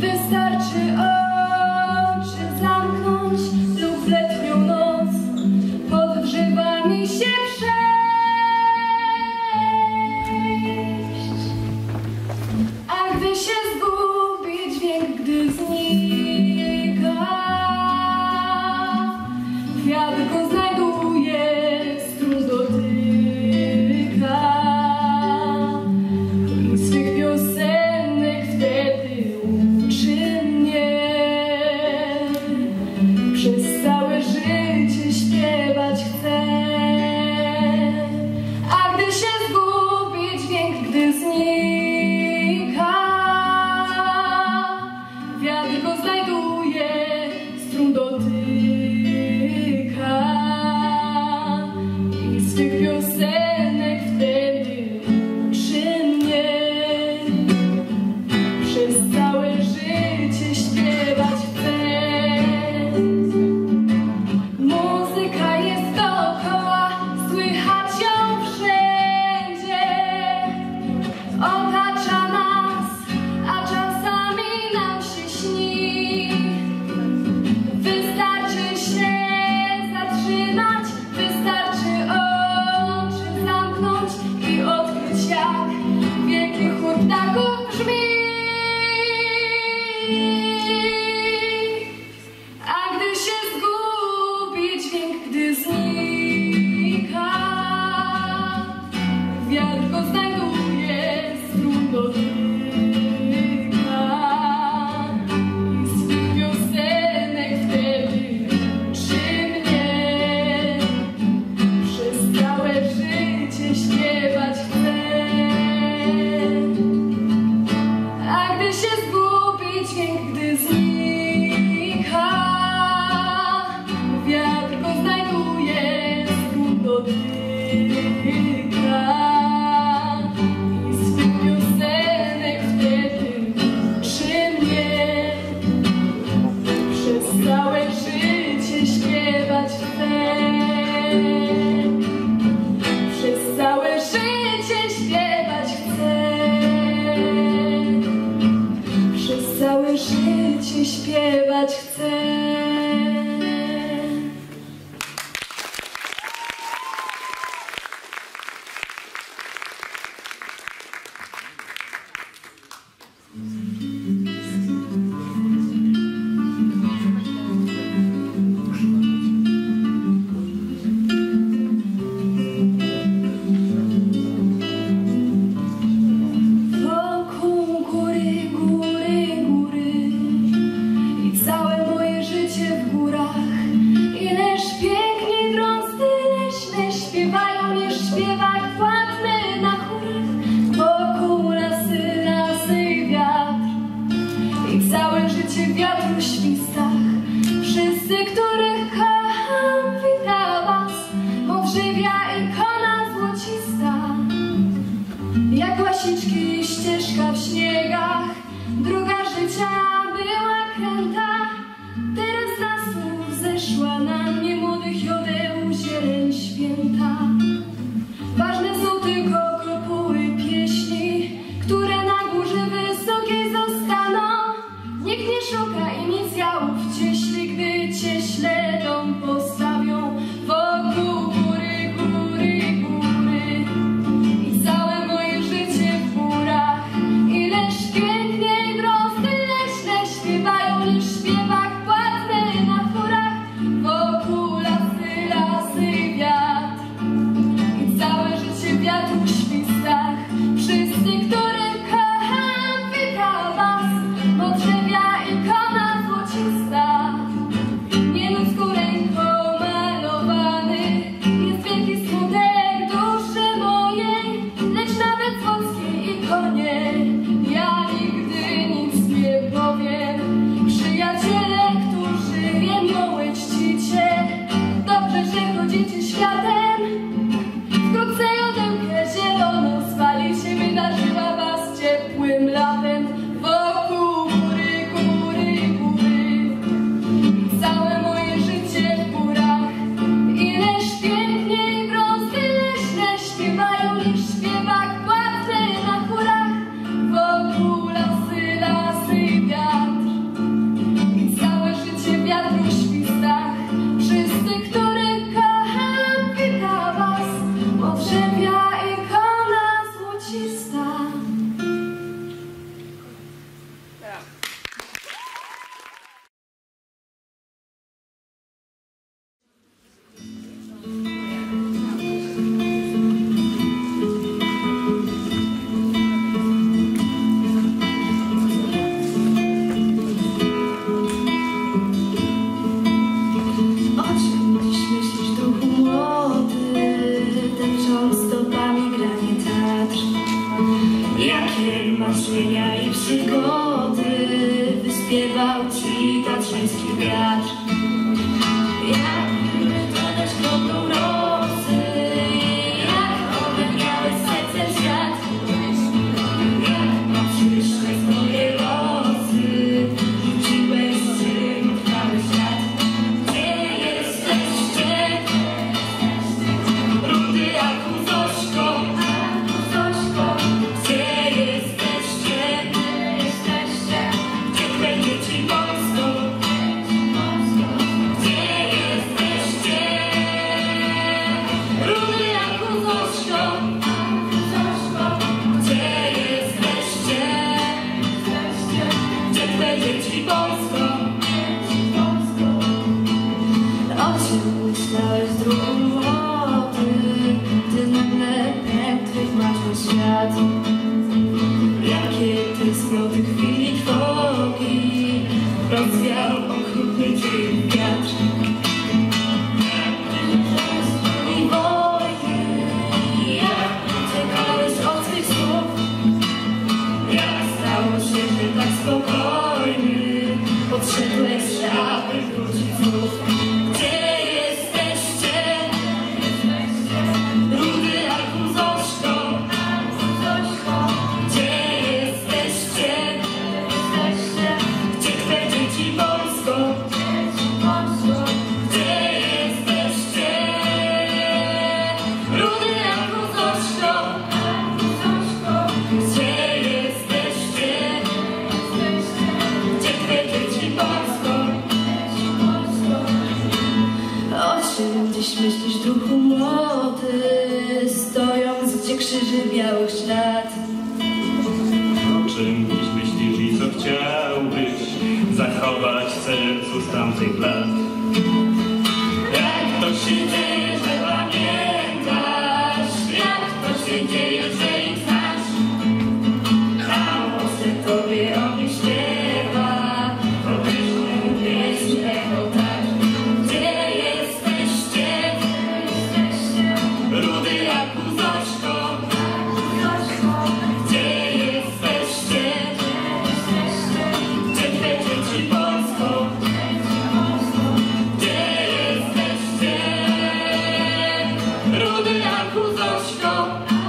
Ikona złocista. śpiewał ci tatrzyński wiatr. Jak to deszcz kroplą rosy, jak ogarniałeś sercem świat. Jak przyszłe swoje losy, rzuciłeś czym cały świat. Gdzie jesteście? Rudy jak Zośko. Gdzie jesteście? Gdzie twe dzieci Polsko? Gdzie jesteście? Rudy jak Zośko. Gdzie jesteście? Gdzie twe dzieci Polsko? O czym myślałeś drugą młody, gdy nagle pękłych masz świat? Jakie tęsknoty chwili trwogi rozwiał okrutny dzień wiatr. I wojny, jak uciekałeś od swych słów, jak stało się, że tak spokojny podszedłeś, aby wrócić znów. Gdzie jesteście? Rudy jak Zośko. Gdzie jesteście? Gdzie twe dzieci Polsko? Gdzie jesteście? Rudy jak Zośko. Gdzie jesteście? Gdzie twe dzieci Polsko? O czym dziś myślisz, duchu młody, stojąc gdzie krzyży białych ślad? O czym dziś myślisz i co chciałbyś zachować w sercu z tamtych lat? Jak to się dzieje, że pamiętasz? Jak to się dzieje, że ich znasz? A może tobie o mnie śpiewa, podeszły pieśń echo tak. Gdzie jesteście? Rudy jak Zośko. Gdzie jesteście? Gdzie twe dzieci Polsko? Gdzie jesteście? Rudy jak Zośko.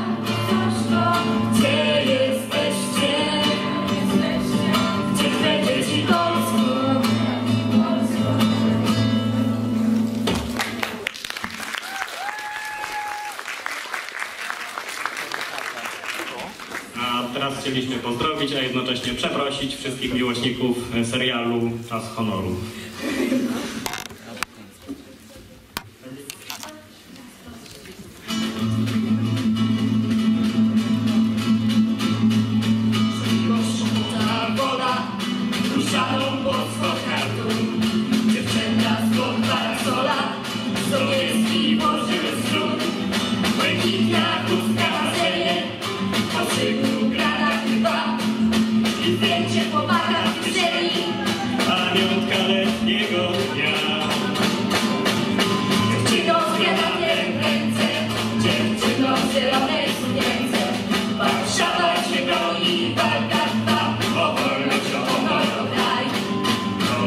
Gdzie jesteście? Gdzie twe dzieci Polsko? A teraz chcieliśmy pozdrowić, a jednocześnie przeprosić wszystkich miłośników serialu Czas Honoru. Ta woda, usiadą pod skokatu, dziewczęta z parasola, sowiecki włożyły strój, błękitna chustka marzenie, po szyku grana chyba i zdjęcie pomaga w kieszeni. Pamiątka letniego dnia. Dziewczyno z granatiem w ręce, dziewczyno w zielonej sukience, Warszawa się broni, walka trwa, o wolność, o honor, o kraj.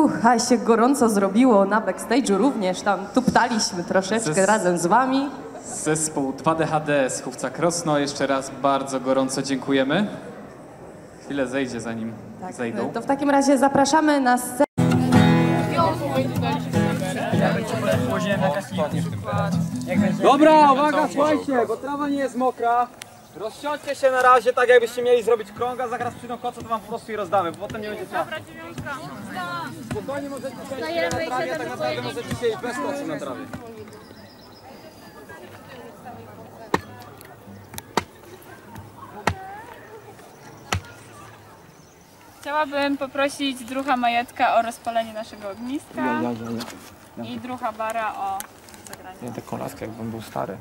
A się gorąco zrobiło na backstage'u również, tam tuptaliśmy troszeczkę razem z wami. Zespół 2DHD z Chówca Krosno, jeszcze raz bardzo gorąco dziękujemy. Chwilę zejdzie, zanim zejdą. To w takim razie zapraszamy na scenę. Dobra, uwaga, słuchajcie, bo trawa nie jest mokra. Rozsiądźcie się na razie, tak jakbyście mieli zrobić krąg, a zaraz przyjdą koce, to wam po prostu je rozdamy, bo potem nie będzie czasu. Spokojnie możecie siedzieć na trawie, tak naprawdę możecie siedzieć bez kocy na trawie. Chciałabym poprosić druha Majetka o rozpalenie naszego ogniska i druha Bara o zagranie. Nie, tę kolaskę jakbym był stary.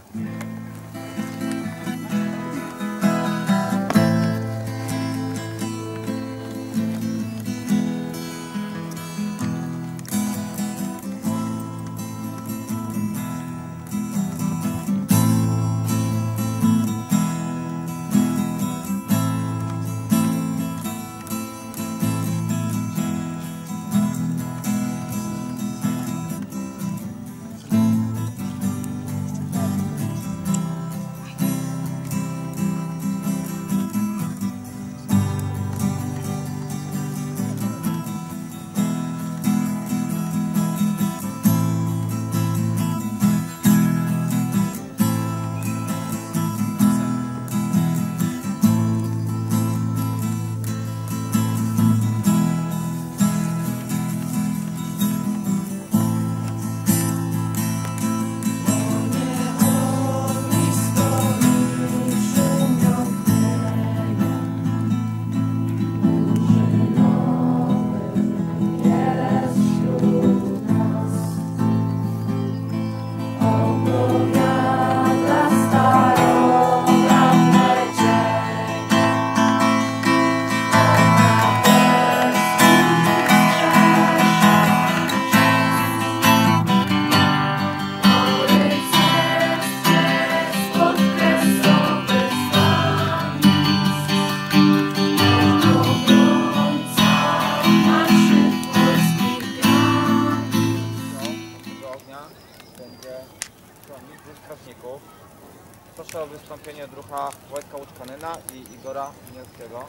Proszę o wystąpienie druha Wojtka Łuczkanyna i Igora Winiarskiego.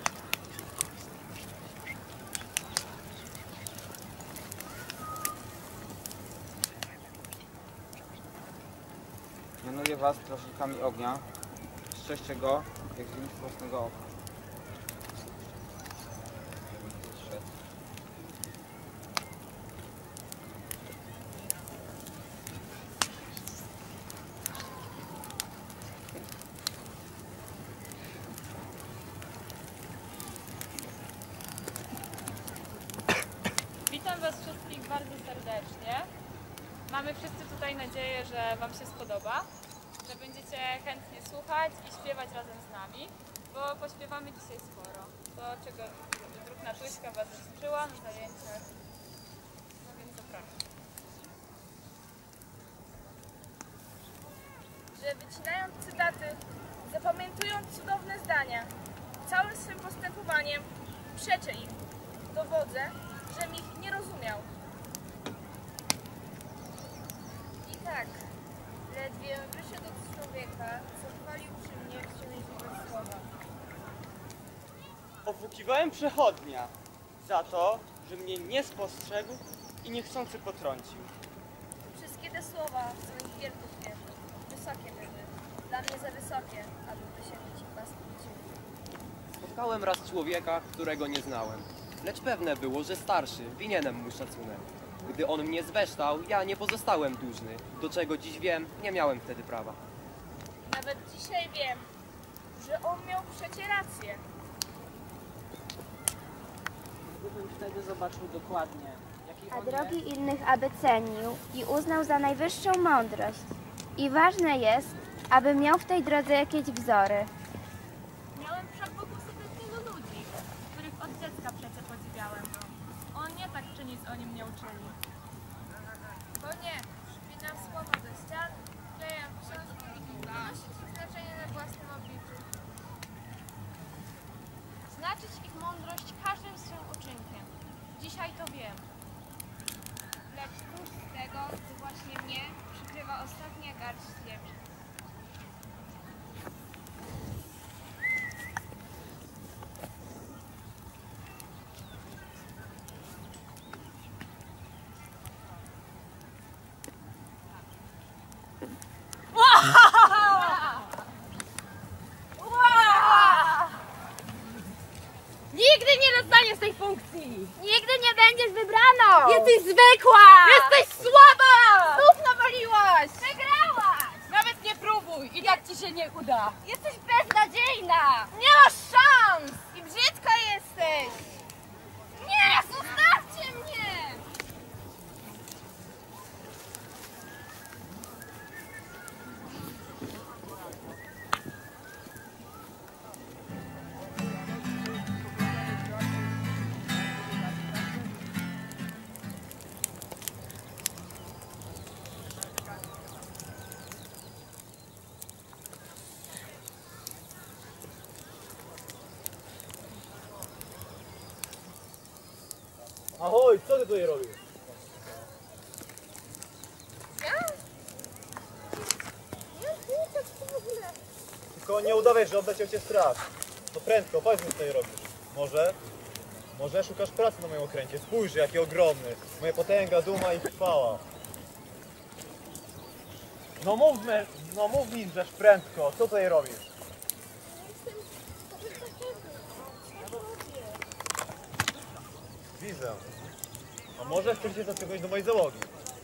Mianuję was strażnikami ognia. Strzeżcie go jak z limit własnego oka. Witam was wszystkich bardzo serdecznie. Mamy wszyscy tutaj nadzieję, że wam się spodoba, że będziecie chętnie słuchać i śpiewać razem z nami, bo pośpiewamy dzisiaj sporo. To, czego druhna Tuśka was uczyła na zajęciach, no więc zapraszam. Że wycinając cytaty, zapamiętując cudowne zdania, całym swym postępowaniem przeczę im, dowodzę, żem ich nie rozumiał. I tak, ledwie wyszedł od człowieka, co chwalił przy mnie wciążliwe słowa. Ofłukiwałem przechodnia za to, że mnie nie spostrzegł i niechcący potrącił. Wszystkie te słowa są ich wielków wierzy, wysokie były, dla mnie za wysokie, aby wysięgnąć ich własnym Spotkałem raz człowieka, którego nie znałem. Lecz pewne było, że starszy, winienem mu szacunek. Gdy on mnie zweształ, ja nie pozostałem dłużny. Do czego dziś wiem, nie miałem wtedy prawa. Nawet dzisiaj wiem, że on miał przecie rację. Gdybym wtedy zobaczył dokładnie, jaki A on drogi innych aby cenił i uznał za najwyższą mądrość. I ważne jest, aby miał w tej drodze jakieś wzory. Miałem wszak wokół sobie tylu ludzi, których od dziecka przecie podziwiałem. On nie tak czynić oni mnie uczyli. Bo nie, przypinam słowa do ścian, klejam książki i wnosić ich znaczenie na własnym obliczu. Znaczyć ich mądrość każdym swym uczynkiem. Dzisiaj to wiem. lecz tuż z tego, gdy właśnie mnie przykrywa ostatnia garść ziemi. Nigdy nie dostaniesz tej funkcji! Nigdy nie będziesz wybraną! Jesteś zwykła! Jesteś słaba! Znów nawaliłaś! Wygrałaś! Nawet nie próbuj i tak ci się nie uda! Jesteś beznadziejna! Nie masz szans! I brzydka jesteś! Nie! Zostawcie mnie! Ahoj, co ty tutaj robisz? Tylko nie udawaj, że obleciał cię strach. To prędko, powiedz mi, co tutaj robisz. Może szukasz pracy na moim okręcie. Spójrz, jaki ogromny. Moja potęga, duma i chwała. No mów mi, że prędko. Co tutaj robisz? Widzę. A może chcesz się zaciągnąć do mojej załogi?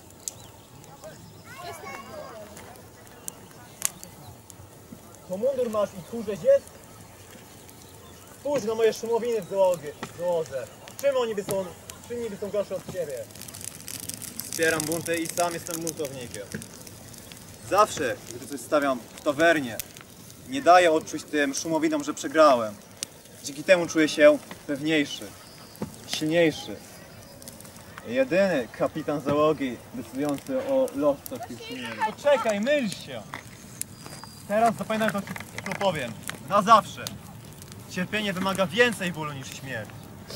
To mundur masz i tchórze jest? Spójrz na moje szumowiny w załodze. Czym niby są gorsze od ciebie? Wspieram bunty i sam jestem buntownikiem. Zawsze, gdy coś stawiam w tawernie, nie daję odczuć tym szumowinom, że przegrałem. Dzięki temu czuję się pewniejszy, silniejszy. Jedyny kapitan załogi decydujący o losach tych szumieli. Poczekaj, myl się! Teraz zapamiętaj to, co powiem. Na zawsze. Cierpienie wymaga więcej bólu niż śmierć.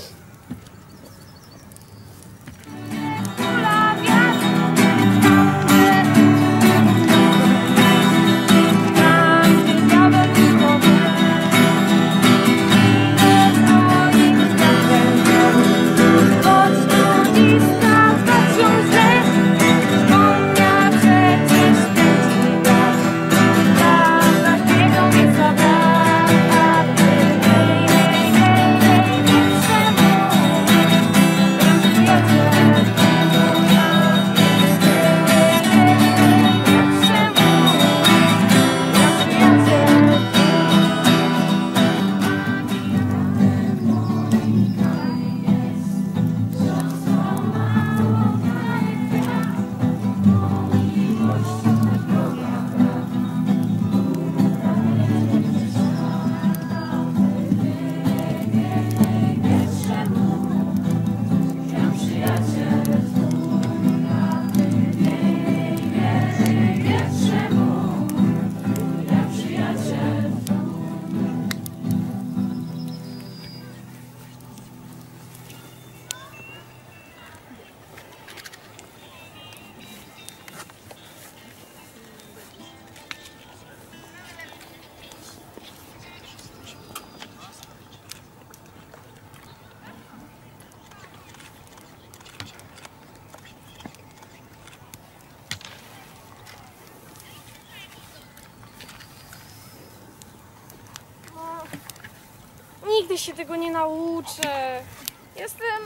Nigdy się tego nie nauczę. Jestem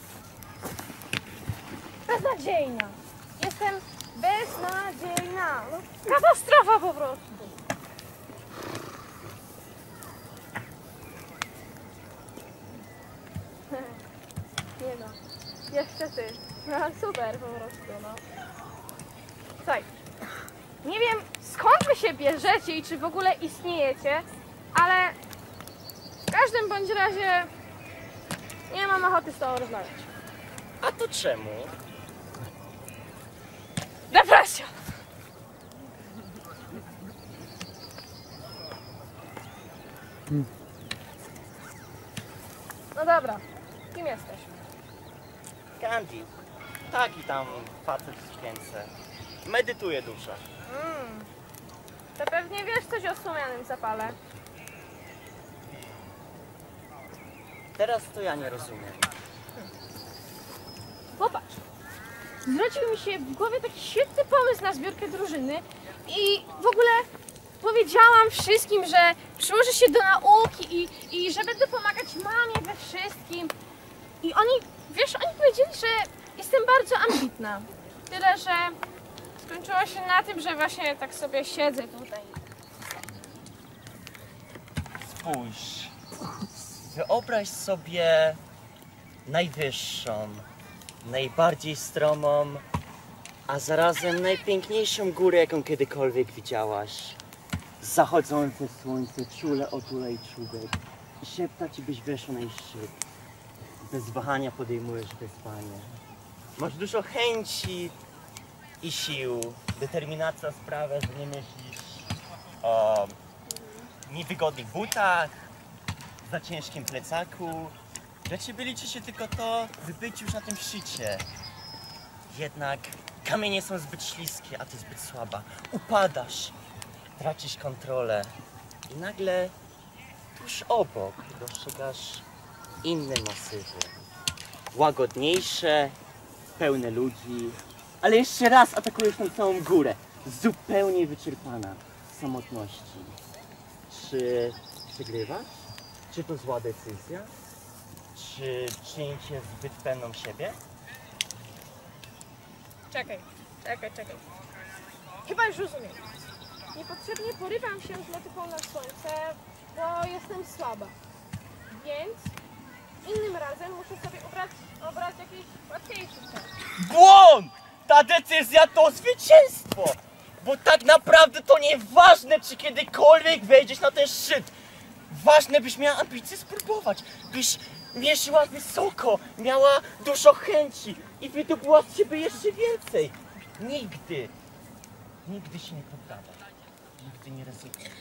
beznadziejna. Jestem beznadziejna. No, katastrofa po prostu. Nie no. Jeszcze ty. No, super po prostu, no. Słuchaj. Nie wiem, skąd wy się bierzecie i czy w ogóle istniejecie, ale w każdym bądź razie nie mam ochoty z tobą rozmawiać. A to czemu? Depresja! No dobra, kim jesteś? Candy. Taki tam facet w sukience. Medytuje dużo. To pewnie wiesz coś o słomianym zapale. Teraz to ja nie rozumiem. Popatrz. Zwrócił mi się w głowie taki świetny pomysł na zbiórkę drużyny i w ogóle powiedziałam wszystkim, że przyłożę się do nauki i że będę pomagać mamie we wszystkim. I oni, wiesz, oni powiedzieli, że jestem bardzo ambitna. Tyle, że skończyło się na tym, że właśnie tak sobie siedzę tutaj. Spójrz. Wyobraź sobie najwyższą, najbardziej stromą, a zarazem najpiękniejszą górę, jaką kiedykolwiek widziałaś. Zachodzące słońce czule otulaj czubek i szepta ci, byś weszła na jej szczyt. Bez wahania podejmujesz wyzwanie. Masz dużo chęci i sił. Determinacja sprawia, że nie myślisz o niewygodnych butach, za ciężkim plecaku. Dla ciebie liczy się tylko to, by być już na tym szczycie. Jednak kamienie są zbyt śliskie, a ty zbyt słaba. Upadasz, tracisz kontrolę i nagle tuż obok dostrzegasz inne masywy. Łagodniejsze, pełne ludzi, ale jeszcze raz atakujesz tą całą górę, zupełnie wyczerpana z samotności. Czy przegrywasz? Czy to zła decyzja? Czy czyni cię zbyt pewną siebie? Czekaj. Chyba już rozumiem. Niepotrzebnie porywam się z motyką na słońce, bo jestem słaba. Więc innym razem muszę sobie obrać jakiś łatwiejszy cel. Błąd! Ta decyzja to zwycięstwo! Bo tak naprawdę to nieważne, czy kiedykolwiek wejdziesz na ten szczyt. Ważne, byś miała ambicje spróbować, byś mierzyła wysoko, miała dużo chęci i wydobyła z siebie jeszcze więcej. Nigdy się nie poddawaj, nigdy nie rezygnuj.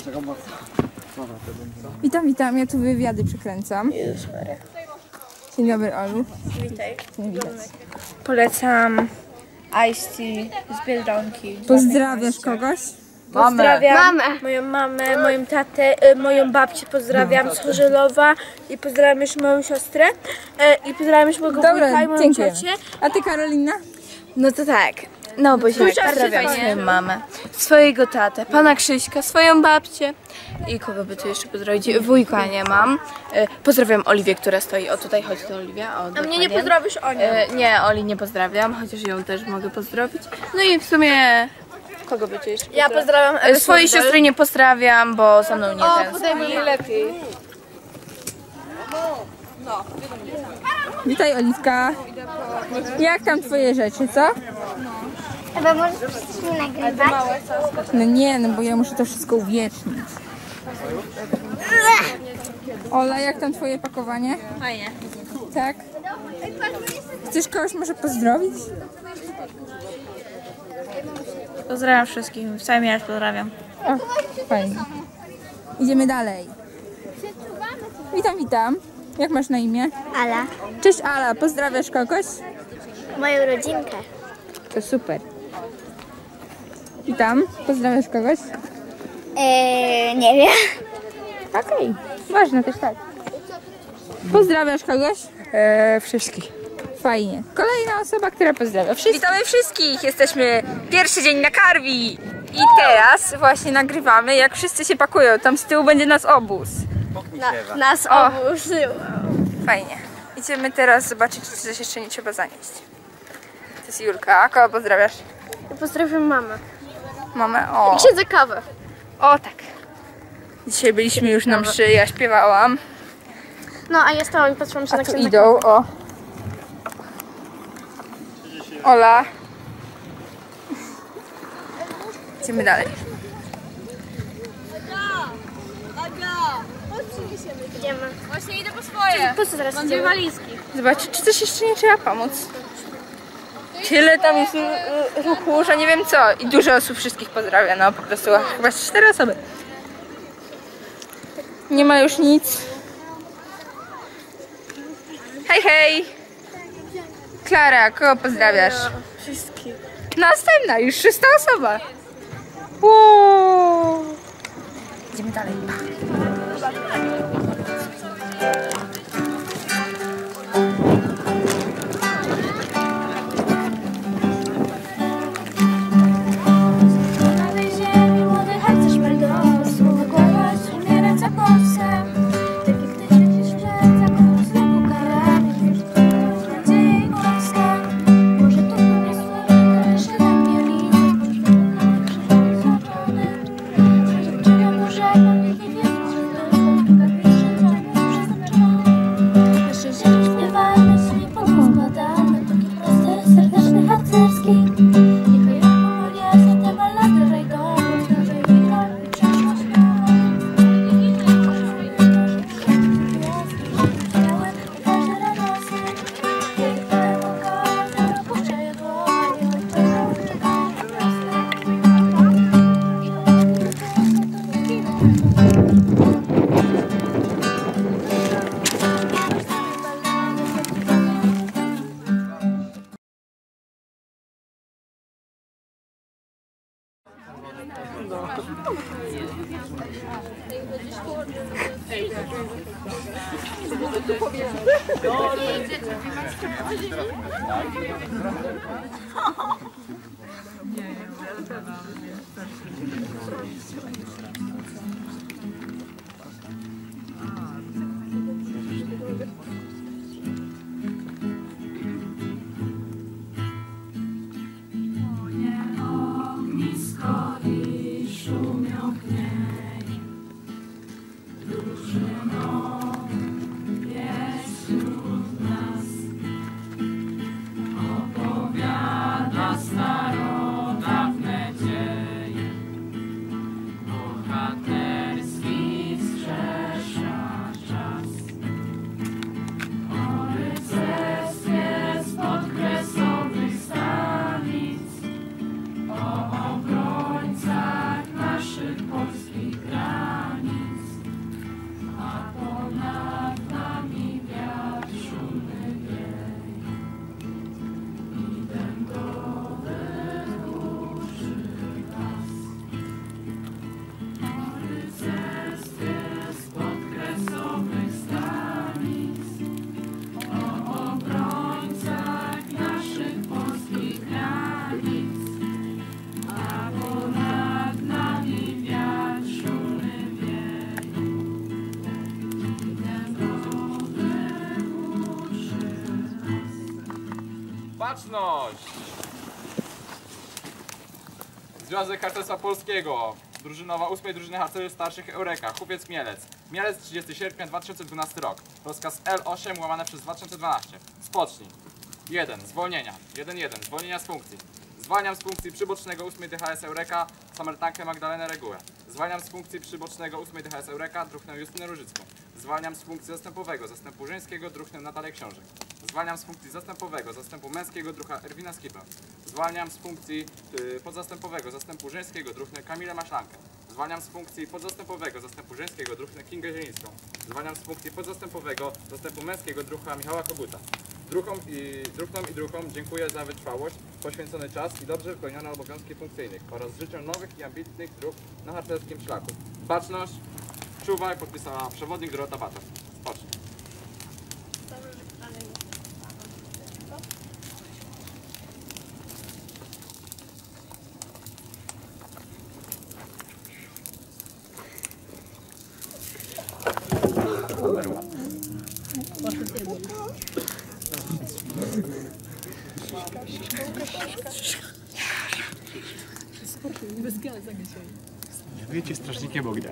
Witam, witam. Ja tu wywiady przekręcam. Dzień dobry, Olu. Witaj. Nie widać. Polecam Ice Tea z Biedronki. Pozdrawiasz kogoś? Pozdrawiam moją mamę, moją tatę, moją babcię pozdrawiam z Chorzelowa i pozdrawiam jeszcze moją siostrę i pozdrawiam jeszcze mojego wujka i moją ciocię. A ty, Karolina? No to tak. No bo się pozdrawiam swoją mamę, swojego tatę, pana Krzyśka, swoją babcię i kogo by tu jeszcze pozdrowić? Wujka nie mam. Pozdrawiam Oliwię, która stoi. O, tutaj chodź do Oliwia. O, a mnie nie pozdrowisz Onią? Nie, Oli nie pozdrawiam, chociaż ją też mogę pozdrowić. No i w sumie kogo by tu jeszcze pozdrawiam? Ja pozdrawiam swojej siostry nie pozdrawiam, bo ze mną nie tęskni. Lepiej. Witaj, Oliwka. Jak tam twoje rzeczy, co? Chyba możesz przecież nie nagrywać? No nie, no bo ja muszę to wszystko uwiecznić. Ola, jak tam twoje pakowanie? Fajnie. Tak? Chcesz kogoś może pozdrowić? Pozdrawiam wszystkich, w całym mieście pozdrawiam. O, fajnie. Idziemy dalej. Witam, witam. Jak masz na imię? Ala. Cześć Ala, pozdrawiasz kogoś? Moją rodzinkę. To super. Witam, pozdrawiasz kogoś? Nie wiem. Okej, ważne też tak. Pozdrawiasz kogoś? Wszystkich. Fajnie. Kolejna osoba, która pozdrawia wszystkich. Witamy wszystkich! Jesteśmy pierwszy dzień na Karwi. I teraz właśnie nagrywamy, jak wszyscy się pakują. Tam z tyłu będzie nas obóz. Nas obóz. Fajnie. Idziemy teraz zobaczyć, czy coś jeszcze nie trzeba zanieść. To jest Julka. Kogo pozdrawiasz? Pozdrawiam mamę. Mamę? O. I siedzę kawę. O tak. Dzisiaj byliśmy już na mszy, ja śpiewałam. No a ja stałam i patrzyłam się A na tu księdza. idą, o. Ola. Idziemy dalej. Idziemy. Właśnie idę po swoje. Po co teraz mam dwie walizki. Zobaczyć, czy coś jeszcze nie trzeba pomóc. Tyle tam jest ruchu, że nie wiem co. I dużo osób wszystkich pozdrawia, no po prostu chyba 4 osoby. Nie ma już nic. Hej, hej! Klara, kogo pozdrawiasz? Wszystkich. Następna, już 6. osoba. Wow. Idziemy dalej. Baczność! Związek Harcerstwa Polskiego. Drużynowa 8. drużyny harcerzy starszych Eureka. Kupiec Mielec. Mielec 30 sierpnia 2012 rok. Rozkaz L8/2012. Spocznij. 1. Zwolnienia. 1.1. Zwolnienia z funkcji. Zwalniam z funkcji przybocznego 8 DHS Eureka Samertankę Magdalenę Regułę. Zwalniam z funkcji przybocznego 8 DHS Eureka Druchnę Justynę Różycką. Zwalniam z funkcji zastępowego zastępu żeńskiego Druchnę Natalię Książek. Zwalniam z funkcji zastępowego zastępu męskiego Drucha Erwina Skipę. Zwalniam z funkcji podzastępowego zastępu żeńskiego Druchnę Kamilę Maślankę. Zwalniam z funkcji podzastępowego zastępu żeńskiego Druchnę Kingę Zielińską. Zwalniam z funkcji podzastępowego zastępu męskiego Drucha Michała Koguta. Druhnom i druhom dziękuję za wytrwałość, poświęcony czas i dobrze wypełnione obowiązki funkcyjnych oraz życzę nowych i ambitnych dróg na harcerskim szlaku. Baczność, czuwaj, podpisała przewodnik Dorota Bata. Spocznij. Wiecie, strażnikiem ognia.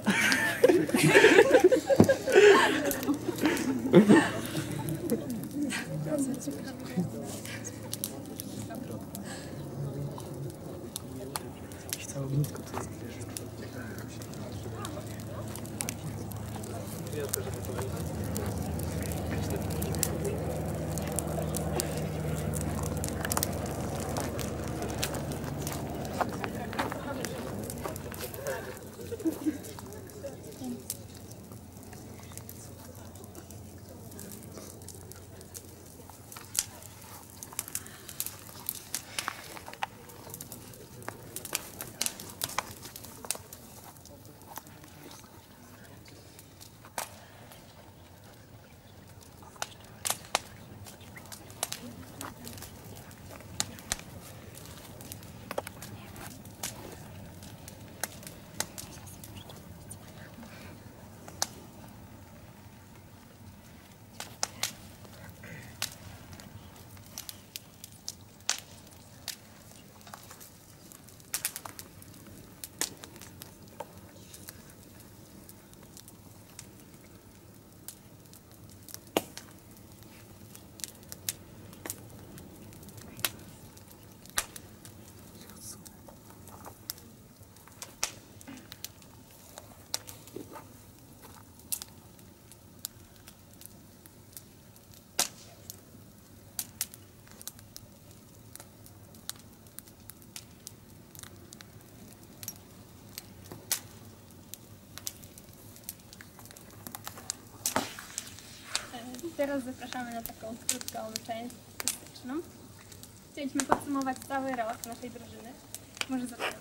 Teraz zapraszamy na taką krótką część artystyczną. Chcieliśmy podsumować cały rok naszej drużyny. Może zaczynamy.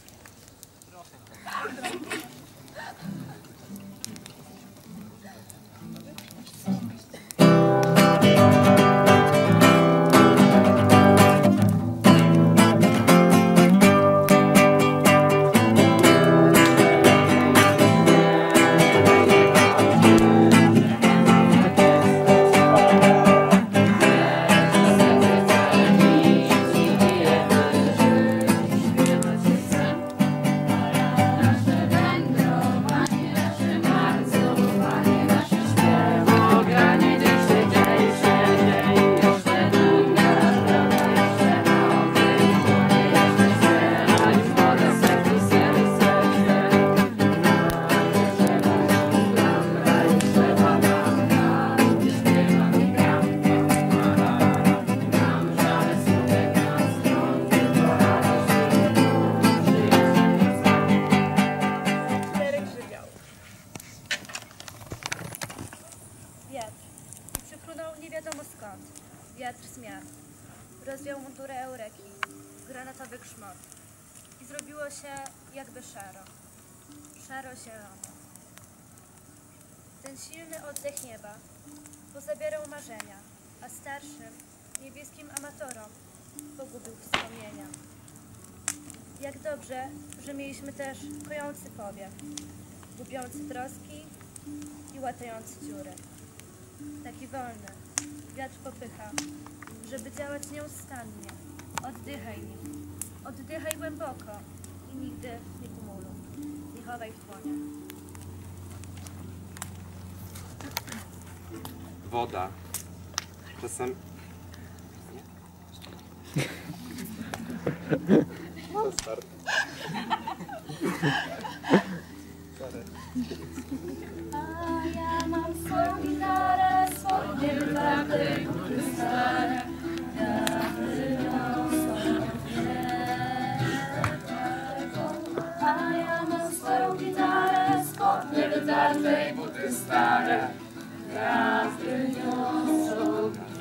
Wiatr zmian. Rozwiał mundurę Eureki, granatowy grzmot. I zrobiło się jakby szaro. Szaro-zielono. Ten silny oddech nieba pozabierał marzenia, a starszym, niebieskim amatorom pogubił wspomnienia. Jak dobrze, że mieliśmy też kojący powiew, gubiący troski i łatający dziury. Taki wolny, wiatr popycha, żeby działać nieustannie. Oddychaj nim. Oddychaj głęboko i nigdy nie kumuluj. Nie chowaj w dłoniach. Woda. Czasem... To start. A ja mam swoją gitarę, swoją gitarę, buty stare. A ja mam swoją gitarę, spodnie wytarte i buty stare. Gwiazdy niosą mnie.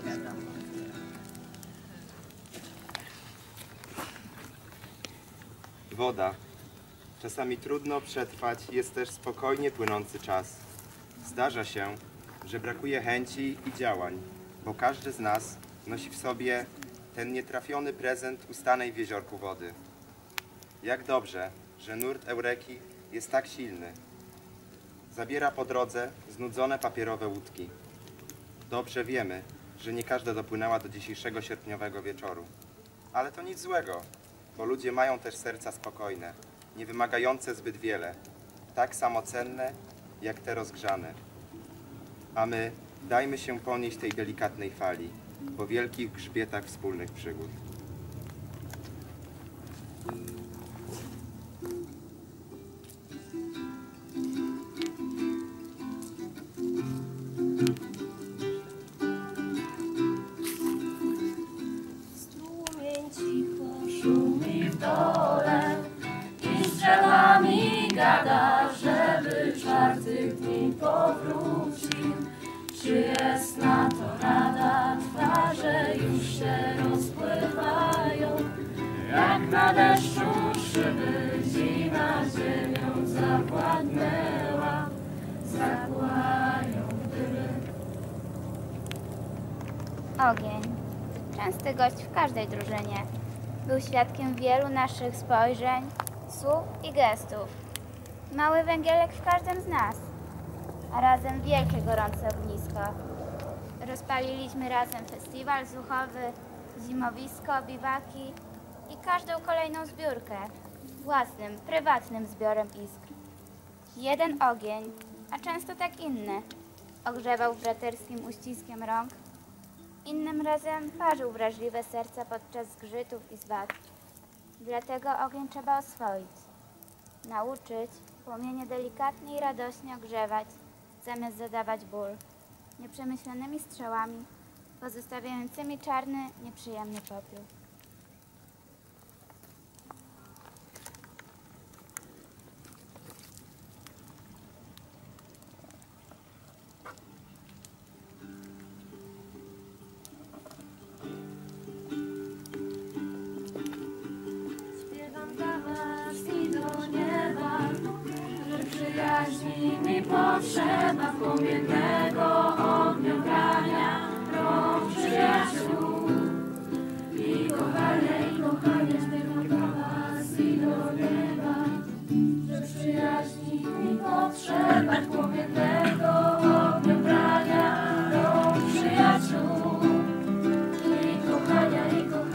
Woda. Czasami trudno przetrwać, jest też spokojnie płynący czas. Zdarza się, że brakuje chęci i działań, bo każdy z nas nosi w sobie ten nietrafiony prezent ustanej w jeziorku wody. Jak dobrze, że nurt Eureki jest tak silny. Zabiera po drodze znudzone papierowe łódki. Dobrze wiemy, że nie każda dopłynęła do dzisiejszego sierpniowego wieczoru. Ale to nic złego, bo ludzie mają też serca spokojne, nie wymagające zbyt wiele, tak samo cenne, jak te rozgrzane. A my dajmy się ponieść tej delikatnej fali, po wielkich grzbietach wspólnych przygód. Strumień cicho szumi w dole i z drzewami gada, żeby czwartych dni powrócił. Czy jest na to rada? Twarze już się rozpływają, jak na deszczu szyby zima ziemią zawładnęła. Zakłają dymy. Ogień. Częsty gość w każdej drużynie. Był świadkiem wielu naszych spojrzeń, słów i gestów. Mały węgielek w każdym z nas, a razem wielkie gorące ognisko. Rozpaliliśmy razem festiwal zuchowy, zimowisko, biwaki i każdą kolejną zbiórkę własnym, prywatnym zbiorem iskr. Jeden ogień, a często tak inny, ogrzewał braterskim uściskiem rąk. Innym razem parzył wrażliwe serca podczas zgrzytów i zwad. Dlatego ogień trzeba oswoić. Nauczyć płomienie delikatnie i radośnie ogrzewać, zamiast zadawać ból. Nieprzemyślanymi strzałami, pozostawiającymi czarny, nieprzyjemny popiół. Śpiewam dla was i do nieba, że przyjaźni mi potrzeba płomiennego ogniogrania, rąk przyjaciół. I kochanie, śpiewam dla was i do nieba, że przyjaźni mi potrzeba płomiennego ogniogrania, rąk przyjaciół. I kochania.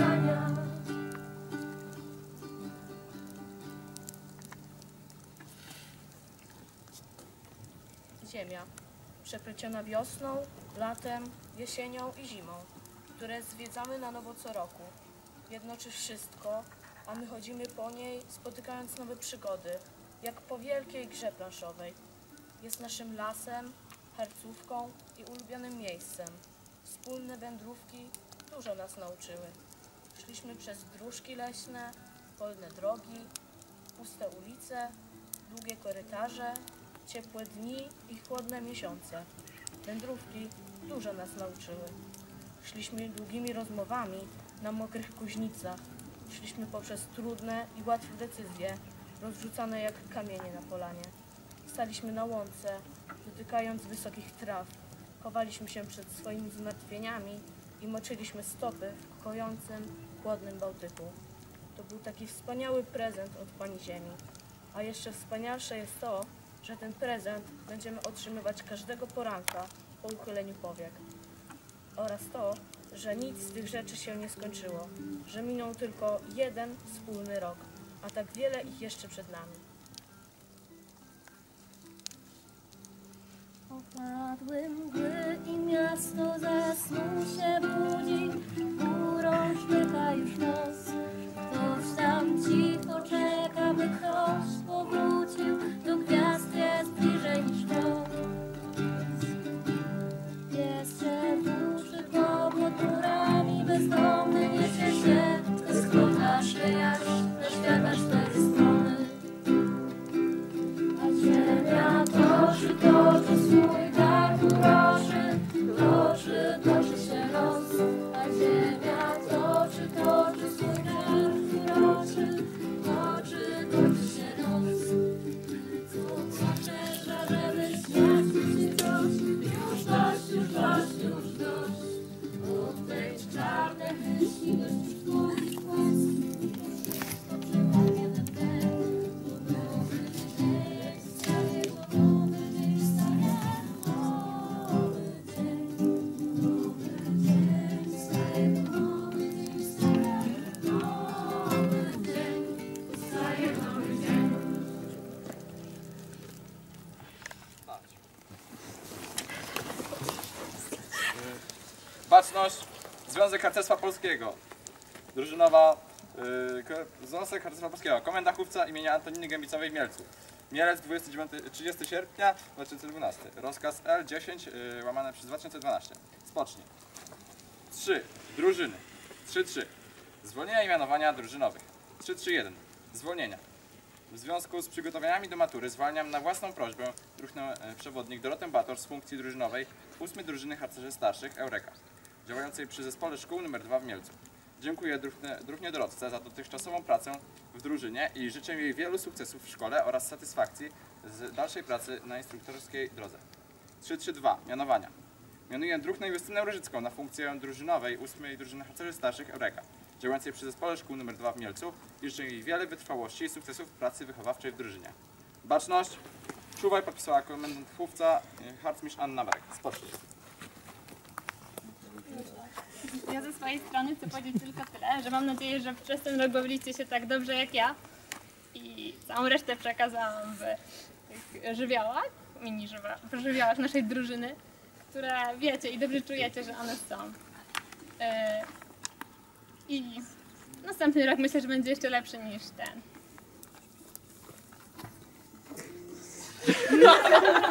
Ziemia, przepleciona wiosną, latem, jesienią i zimą, które zwiedzamy na nowo co roku. Jednoczy wszystko, a my chodzimy po niej, spotykając nowe przygody, jak po wielkiej grze planszowej. Jest naszym lasem, hercówką i ulubionym miejscem. Wspólne wędrówki dużo nas nauczyły. Szliśmy przez dróżki leśne, polne drogi, puste ulice, długie korytarze, ciepłe dni i chłodne miesiące. Wędrówki dużo nas nauczyły. Szliśmy długimi rozmowami na mokrych kuźnicach. Szliśmy poprzez trudne i łatwe decyzje, rozrzucane jak kamienie na polanie. Staliśmy na łące, dotykając wysokich traw. Chowaliśmy się przed swoimi zmartwieniami i moczyliśmy stopy w kojącym, chłodnym Bałtyku. To był taki wspaniały prezent od Pani Ziemi. A jeszcze wspanialsze jest to, że ten prezent będziemy otrzymywać każdego poranka po uchyleniu powiek. Oraz to, że nic z tych rzeczy się nie skończyło, że minął tylko jeden wspólny rok, a tak wiele ich jeszcze przed nami. Opadły mgły i miasto zasnął się budzi, górą sztyka już nos. Ktoś tam cicho czeka, by ktoś powrócił, do gwiazd jest bliżej niż to. Jeszcze duszy pod murami, bezdomny niesie się, skłota się jak na świata cztery strony. A ziemia toczy swój kark uroczy, toczy się los. A ziemia toczy swój kark uroczy, toczy się los. Co potrzeba, żeby świat się dość, już dość, już dość, już dość. Od tej czarnej myśli dość już twój głos. Potrzeba jeden ten, nowy dzień, staje nowy dzień, staje nowy dzień. Nowy dzień, staje nowy dzień, staje nowy dzień, staje nowy dzień. Baczność, Związek Harcerstwa Polskiego. Drużynowa, Związek Harcerstwa Polskiego. Komenda Chówca imienia Antoniny Gębicowej w Mielcu. Mielec 30 sierpnia 2012. Rozkaz L10 łamane przez 2012. Spocznij. 3. Drużyny. 3-3. Zwolnienia i mianowania drużynowych. 3-3-1. Zwolnienia. W związku z przygotowaniami do matury zwalniam na własną prośbę druhny przewodnik Dorotę Bator z funkcji drużynowej 8. Drużyny Harcerzy Starszych Eureka, działającej przy Zespole Szkół nr 2 w Mielcu. Dziękuję druhnie Dorotce za dotychczasową pracę w drużynie i życzę jej wielu sukcesów w szkole oraz satysfakcji z dalszej pracy na instruktorskiej drodze. 3-3-2. Mianowania. Mianuję druhnę Justynę Różycką na funkcję drużynowej 8. Drużyny Harcerzy Starszych Eureka, działającej przy Zespole Szkół nr 2 w Mielcu i życzę jej wiele wytrwałości i sukcesów w pracy wychowawczej w drużynie. Baczność. Czuwaj, podpisała komendant Chówca, harcmistrz Anna Marek. Spocznij. Ja ze swojej strony chcę powiedzieć tylko tyle, że mam nadzieję, że przez ten rok bawiliście się tak dobrze jak ja i całą resztę przekazałam w tych żywiołach, żywiołach naszej drużyny, które wiecie i dobrze czujecie, że one są. I następny rok myślę, że będzie jeszcze lepszy niż ten. No.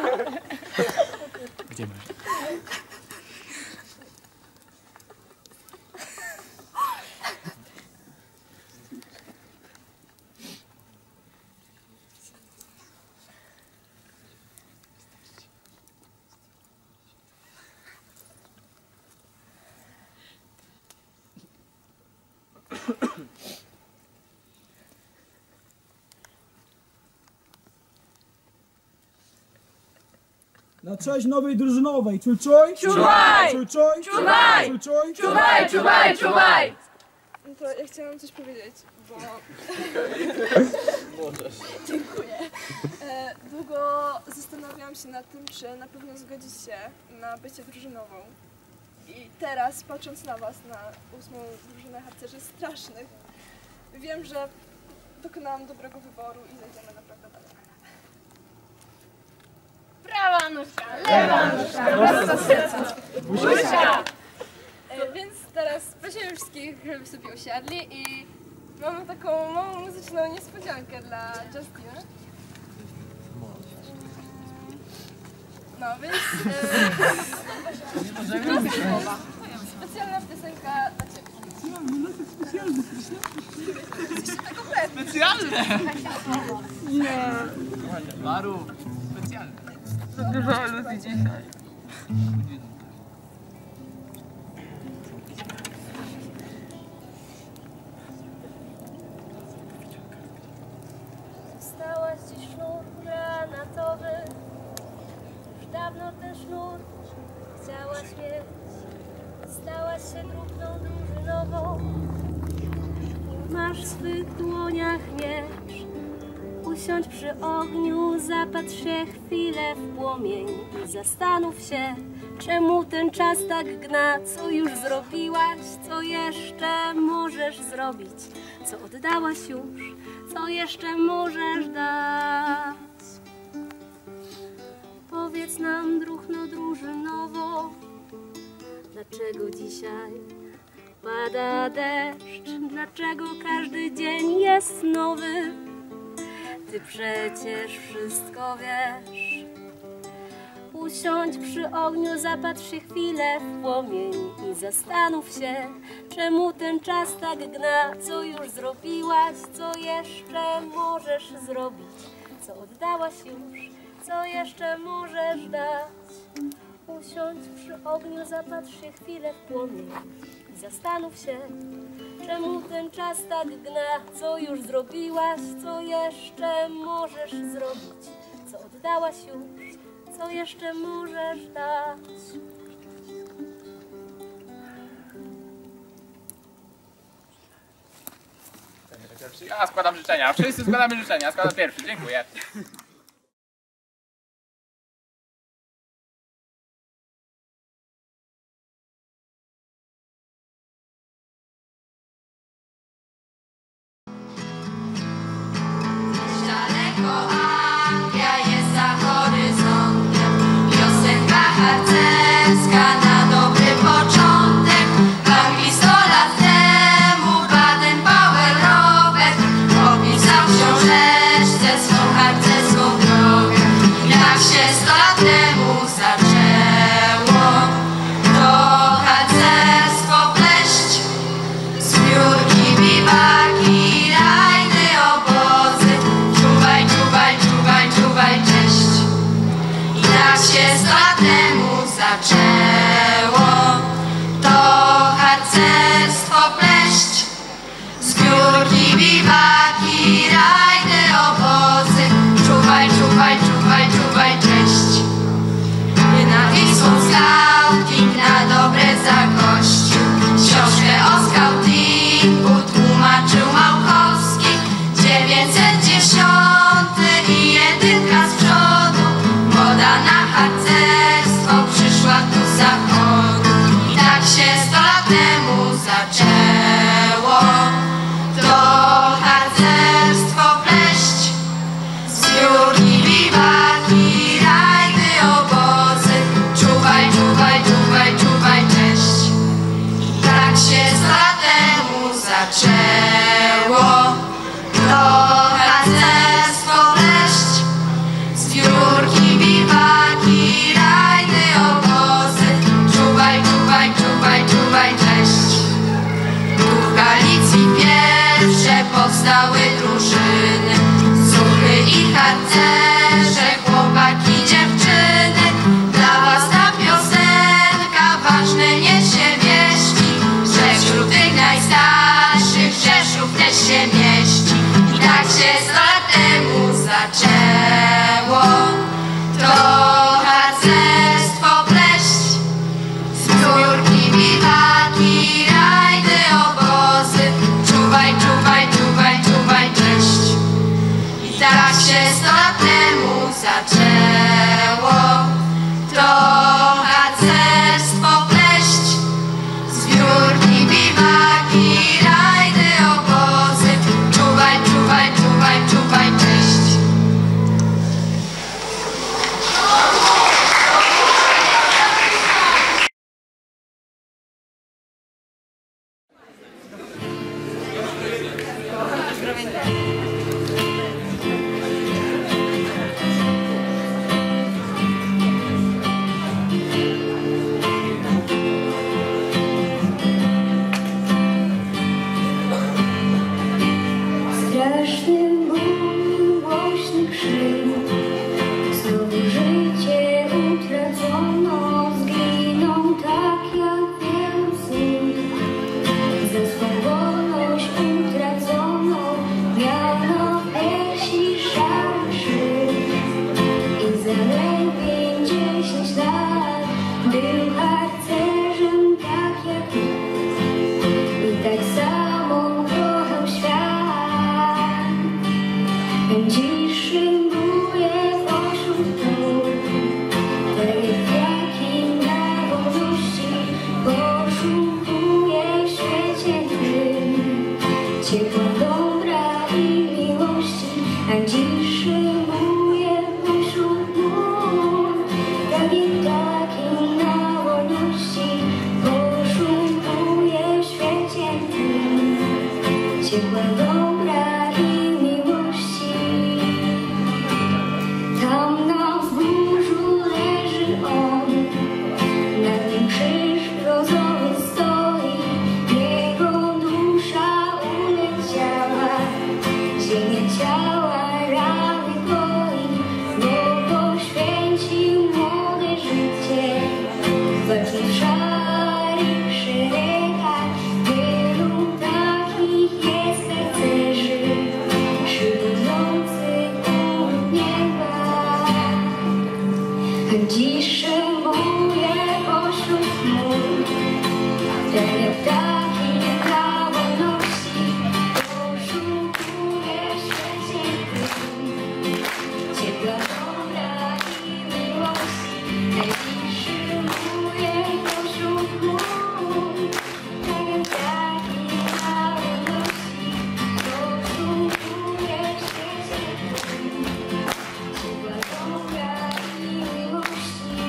Gdzie masz? Na cześć nowej drużynowej. Czuj, czuj! Czuwaj! Czuj, czuj! Czuwaj! Czuj, czuj! Czuwaj, czuwaj, czuwaj! No to ja chciałam coś powiedzieć, bo... Możesz. Dziękuję. Długo zastanawiałam się nad tym, czy na pewno zgodzić się na bycie drużynową. I teraz, patrząc na was, na 8. drużynę harcerzy strasznych, wiem, że dokonałam dobrego wyboru i zajdziemy naprawdę daleko. Prawa nóżka, lewa nóżka, prosto z serca. Buźka! Więc teraz prosimy wszystkich, żeby sobie usiadli i mamy taką małą muzyczną niespodziankę dla Justina. No więc... specjalna piosenka dla ciebie. Jesteście tego pewni. Specjalne! Nie. Maru, specjalne. Dużo aluzji dzisiaj. Zostałaś dziś sznur granatowy. Już dawno ten sznur chciałaś mieć. Stałaś się druhną drużynową. Masz w swych dłoniach miecz. Usiądź przy ogniu, zapatrz się chwilę w płomień i zastanów się, czemu ten czas tak gna. Co już zrobiłaś, co jeszcze możesz zrobić, co oddałaś już, co jeszcze możesz dać. Powiedz nam, druhno drużynowo, dlaczego dzisiaj pada deszcz, dlaczego każdy dzień jest nowy. Ty przecież wszystko wiesz. Usiądź przy ogniu, zapatrz się chwilę w płomień i zastanów się, czemu ten czas tak gna. Co już zrobiłaś, co jeszcze możesz zrobić, co oddałaś już, co jeszcze możesz dać. Usiądź przy ogniu, zapatrz się chwilę w płomień i zastanów się, czemu ten czas tak gna. Co już zrobiłaś, co jeszcze możesz zrobić, co oddałaś już, co jeszcze możesz dać. Ja składam życzenia. Wszyscy składamy życzenia. Składam pierwszy. Dziękuję. Daleko Anglia jest za horyzontem, piosenka harcerska na dobry początek. W Anglii 100 lat temu Baden-Powell-Robert opisał w książeczce swą harcerską drogę. I tak się 100 lat temu zaczęło to harcerstwo pleść. Zbiórki, biwaki, rajdy, obozy, czuwaj, czuwaj, czuwaj, czuwaj, cześć. I tak się 100 lat temu zaczęło to harcerstwo pleść. Zbiórki, biwaki, rajdy, obozy, czuwaj, czuwaj, czuwaj, czuwaj, cześć. Na Wisłą skauting na dobre zagościł. Książkę o skautingu tłumaczył Małkowski. 910 i jedynka z przodu, moda na harcerstwo przyszła tu z zachodu. I tak się 100 lat temu zaczęło to harcerstwo pleść. Zbiórki, biwaki, rajdy, obozy, czuwaj, czuwaj, czuwaj, czuwaj, cześć. I tak się 100 lat temu zaczęło to harcerstwo pleść. Zbiórki, biwaki, rajdy, obozy, czuwaj, czuwaj, czuwaj, czuwaj, cześć. Tu w Galicji pierwsze powstały drużyny, suchy i harcerze, chłopaki, dziewczyny. Dla was ta piosenka ważne niesie wieści, że wśród tych najstarszych Rzeszów też się mieści. I tak się 100 lat temu zaczęło to harcerstwo pleść. Zbiórki, biwaki, rajdy, obozy, czuwaj, czuwaj, czuwaj, czuwaj, cześć. I tak się 100 lat temu Dziś szybuje pośród chmur, tak jak ptaki dla wolności, poszukuje świecie ciepła, dobra i miłości. Dziś szybuje pośród chmur, tak jak ptaki dla wolności, poszukuje świecie ciepła, dobra i miłości.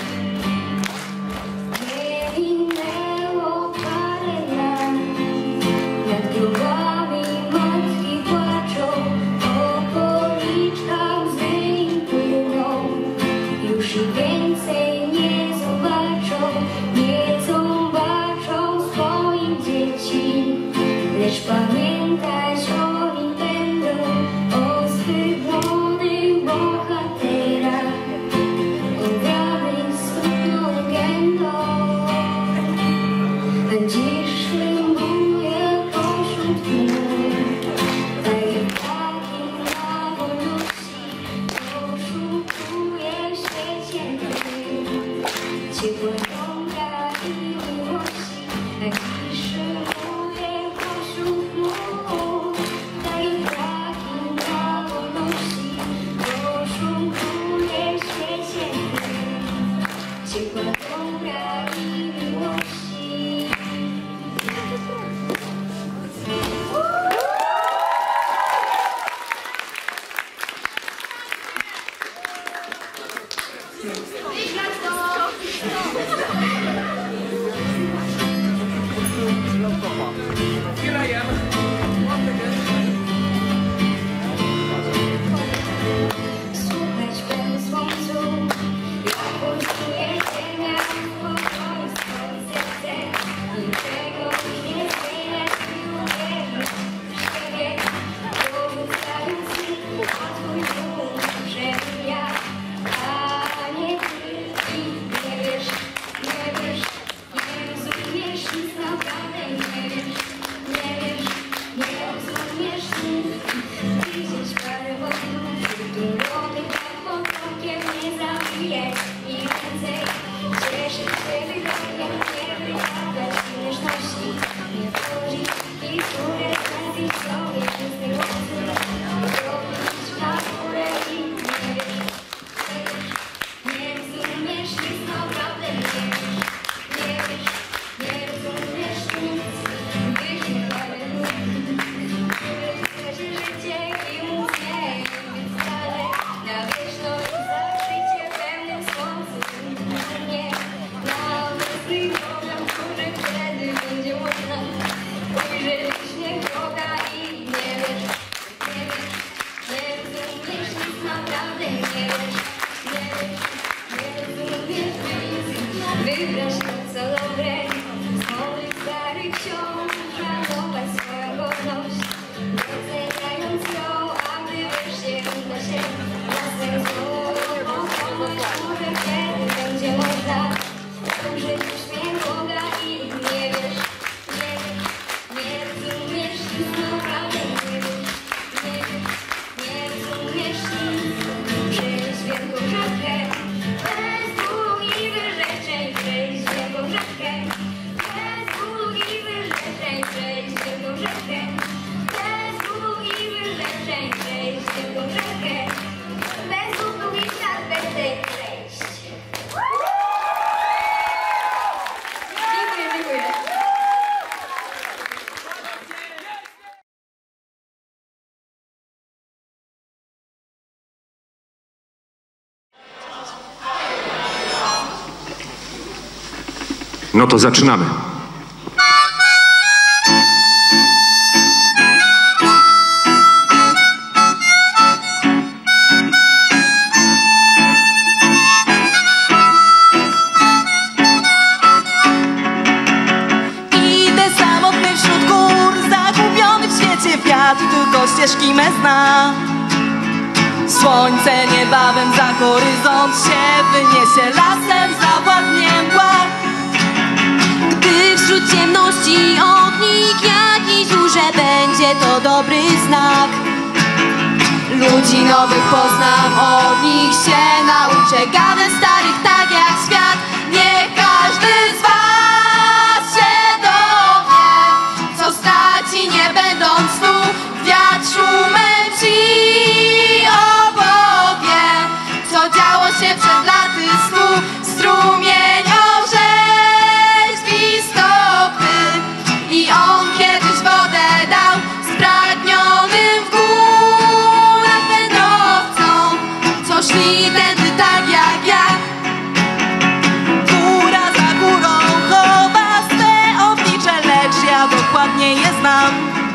Nie minęło parę lat, nad grobami matki płaczą, po policzkach łzy im płyną. Już i więcej nie zobaczą swoich dzieci, lecz pamiętać o nich będą, o swych młodych bohaterach, obranych smutną legendą. Dziś szybuje pośród chmur, tak jak ptaki na wolności, poszukuje świecie ciepła, dobra i miłości. Dziś szybuje pośród chmur, tak jak ptaki na wolności, poszukuje świecie ciepła, dobra i miłości. Słuchać w słońcu, jak pulsuje ziemia, pokoju swoje serce, niczego nie zmieniać, nie uwierzyć w siebie, porzucający, a twój dół przemija, a nie ty i nie wiesz, nie rozumiesz nic, naprawdę nie wiesz, nie rozumiesz nic. Widzieć parę wodów, których tak potokiem nie zabije i więcej cieszyć się wygodem, nie wyjadać śmieszności, nie wchodzić i które zrazić sobie czysty łosy, robić na górę i nie wiesz, nie rozumiesz nic, naprawdę nie rozumiesz nic. Wyjdzie parę ludzi, życie i móc nie być wcale na wieczność, zażycie pełnym słońcem. Nie na wyspy program, który wtedy będzie można ujrzeć śnieg Boga i nie wiesz, nie rozumiesz nic, naprawdę nie rozumiesz nic. Wybrać to, co dobre, z moich starych ksiąg, szanować swoją godność, doceniając ją, a gdy wreszcie uda się na sercu pokonać, może wtedy będzie można ujrzeć uśmiech Boga i nie wiesz, nie rozumiesz nic, naprawdę nie rozumiesz nic. Przejść wielką rzekę, bez długich wyrzeczeń, przejść wielką rzekę, bez długich wyrzeczeń, przejść wielką rzekę, bez długich wyrzeczeń, przejść wielką rzekę, bez długich lat, bez tej przejść. Dziękuję. No to zaczynamy. Idę samotny wśród gór, zagubiony w świecie wiatr, tylko ścieżki me zna. Słońce niebawem za horyzont się wyniesie, lasem zawładnie mgła. Gdy wśród ciemności ognik jakiś duże będzie, to dobry znak. Ludzi nowych poznam, od nich się nauczę, przegawem starych tak jak świat. Niech każdy z was się dowie, co straci nie będąc tu. Wiatr szumem ci opowie, co działo się przed laty stu. Strumień orzeźwi stopy i on kiedyś wodę dał spragnionym w górach wędrowcom, co szli tędy tak jak ja. Góra za górą chowa swe oblicze, lecz ja dokładnie je znam.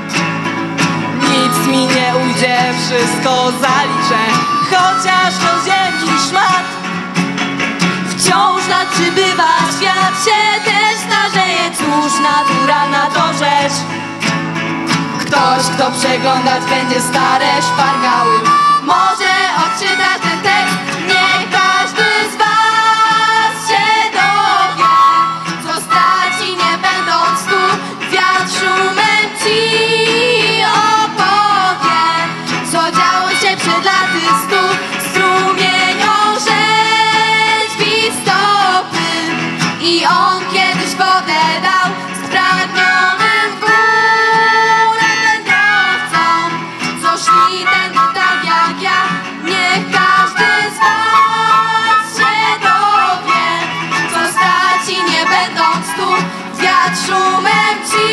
Nic mi nie ujdzie, wszystko zaliczę, chociaż do ziemi szmat. Wciąż lat przybywa, świat się też starzeje, cóż naturalna to rzecz. Ktoś, kto przeglądać będzie stare szpargały, może odczytać ten tekst. Niech każdy z was się dowie, co straci nie będąc tu. Wiatr szumem ci opowie, co działo się przed laty stu. Strumień orzeźwi stopy i on kiedyś wodę dał spragnionym w górach wędrowcom, co szli tędy tak jak ja. Niech każdy z was się dowie, co straci nie będąc tu. Wiatr szumem ci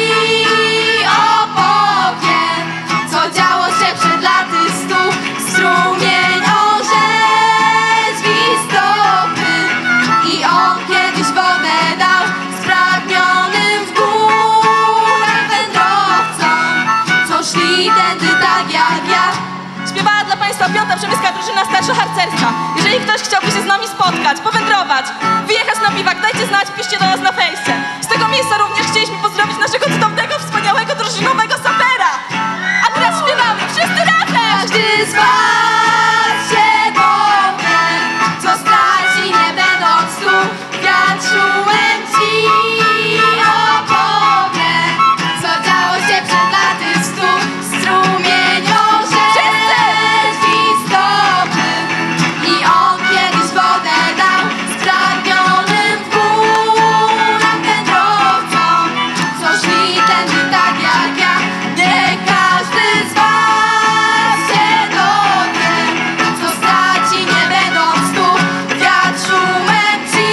opowie, co działo się przed laty stu. Strumień orzeźwi stopy i on kiedyś wodę dał spragnionym w górach wędrowcom, co szli tędy tak jak ja. Śpiewała dla Państwa 5. Przemyska drużyna starsza harcerska. Jeżeli ktoś chciałby się z nami spotkać, powędrować, wyjechać na biwak, dajcie znać, piszcie do nas na fejsie. Z tego miejsca również chcieliśmy pozdrowić naszego cudownego, wspaniałego drużynowego sapera. A teraz śpiewamy wszyscy razem! Każdy z was się dowie, co straci nie będąc tu. Wiatr szumem ci opowie, co działo się przed laty stu. Strumień orzeźwi stopy i on kiedyś wodę dał spragnionym w górach wędrowcom, co szli tędy tak jak ja. Niech każdy z was się dowie, co straci nie będąc tu. Wiatr szumem ci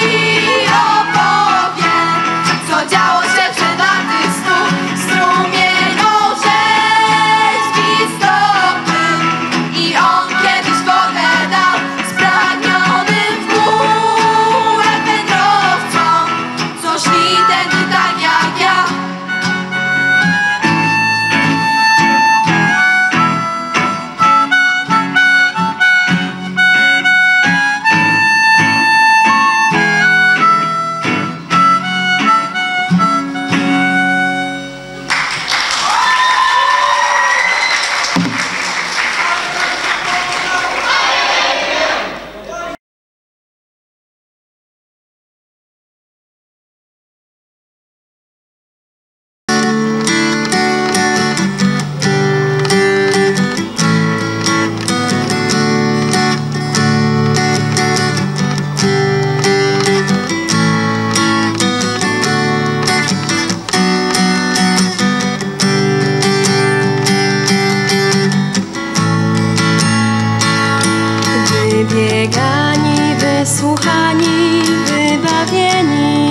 opowie, co działo się przed laty stu. Strumień orzeźwi stopy i on kiedyś wodę dał spragnionym w górach wędrowcom, co szli tędy tak jak ja. Wybiegani, wysłuchani, wybawieni,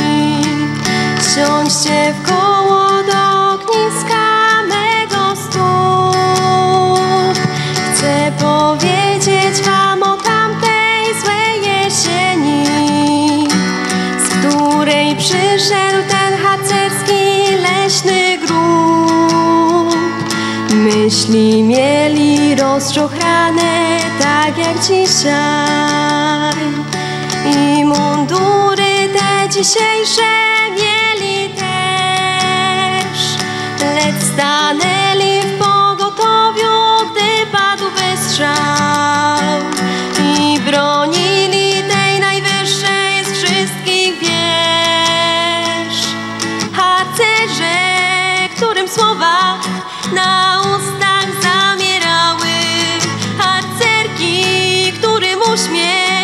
siądźcie w koło do ogniska mego stóp. Chcę powiedzieć wam o tamtej złej jesieni, z której przyszedł ten harcerski leśny grób. Myśli mieli rozczochrane tak jak dzisiaj i mundury te dzisiejsze mieli też, lecz stanęli w pogotowiu, gdy padł wystrzał i bronili tej najwyższej z wszystkich wież. Harcerze, którym słowa na ustach zamierały, harcerki, którym uśmiech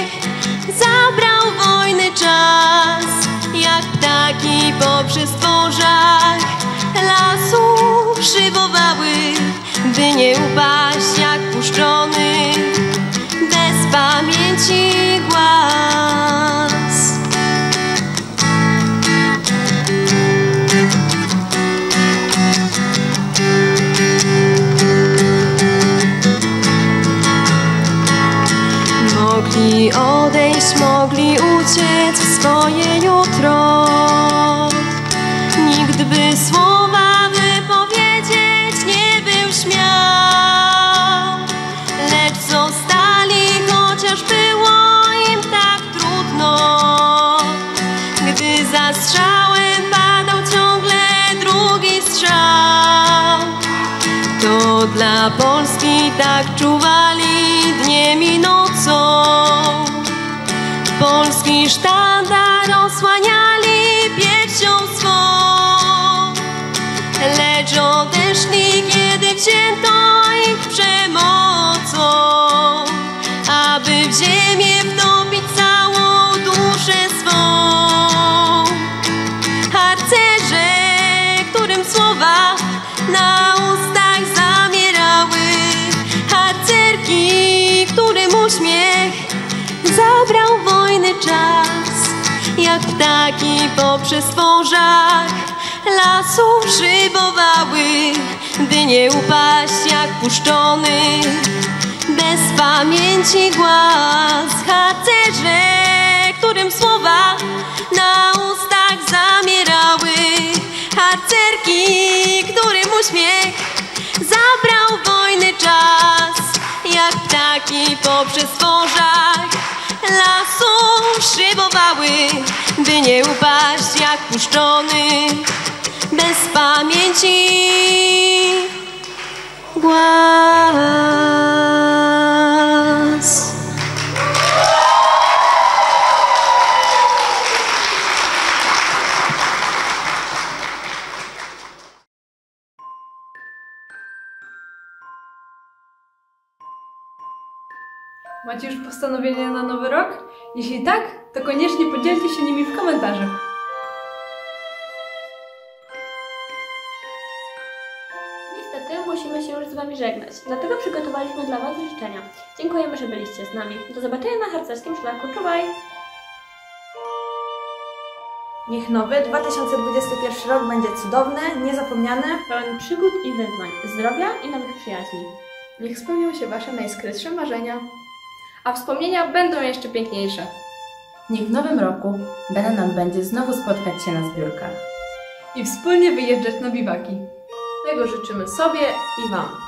swoje jutro. Nikt by słowa wypowiedzieć nie był śmiał, lecz zostali, chociaż było im tak trudno. Gdy za strzałem padał ciągle drugi strzał, to dla Polski tak czuwali dniem i nocą. Polski sztandar osłaniali piersią swą, lecz odeszli, kiedy wzięto ich przemocą, aby w ziemię wtopić całą duszę swą. Harcerze, którym słowa na ustach zamierały, harcerki, którym uśmiech zabrał wojny czas, jak ptaki poprzez tworzach lasów szybowały, by nie upaść jak puszczony bez pamięci głaz. Harcerze, którym słowa na ustach zamierały, harcerki, którym uśmiech zabrał wojny czas, jak ptaki poprzez tworzach lasów szybowały, by nie upaść jak puszczony bez pamięci głaz. Macie już postanowienia na nowy rok? Jeśli tak, to koniecznie podzielcie się nimi w komentarzach. Niestety musimy się już z Wami żegnać, dlatego przygotowaliśmy dla Was życzenia. Dziękujemy, że byliście z nami. Do zobaczenia na harcerskim szlaku. Czuwaj! Niech nowy 2021 rok będzie cudowny, niezapomniany, pełen przygód i wyzwań, zdrowia i nowych przyjaźni. Niech spełnią się Wasze najskrytsze marzenia, a wspomnienia będą jeszcze piękniejsze. Niech w nowym roku dane nam będzie znowu spotkać się na zbiórkach i wspólnie wyjeżdżać na biwaki. Tego życzymy sobie i Wam.